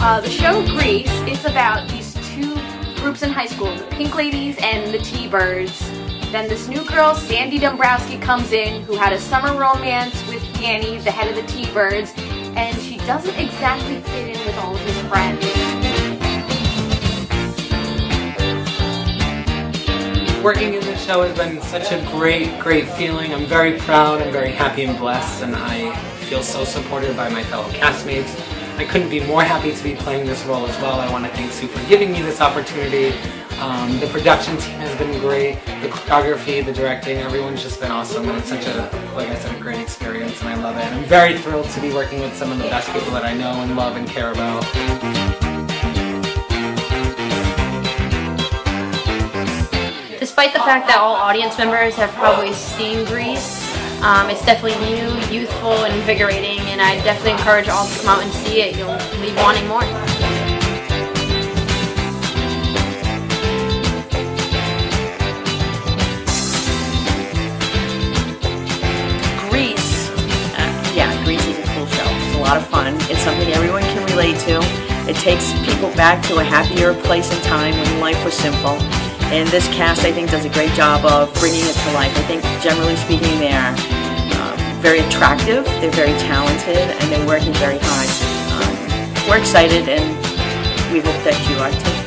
The show Grease is about these two groups in high school, the Pink Ladies and the T-Birds. Then this new girl, Sandy Dombrowski, comes in who had a summer romance with Danny, the head of the T-Birds, and she doesn't exactly fit in with all of his friends. Working in this show has been such a great feeling. I'm very proud, I'm very happy and blessed, and I feel so supported by my fellow castmates. I couldn't be more happy to be playing this role as well. I want to thank Sue for giving me this opportunity. The production team has been great, the choreography, the directing, everyone's just been awesome, and it's such a, like I said, a great experience, and I love it. And I'm very thrilled to be working with some of the best people that I know and love and care about. Despite the fact that all audience members have probably seen Grease, it's definitely new, youthful, and invigorating, and I definitely encourage all to come out and see it. You'll leave wanting more. Grease is a cool show. It's a lot of fun. It's something everyone can relate to. It takes people back to a happier place and time when life was simple. And this cast, I think, does a great job of bringing it to life. I think, generally speaking, they're very attractive, they're very talented, and they're working very hard. We're excited, and we hope that you are too.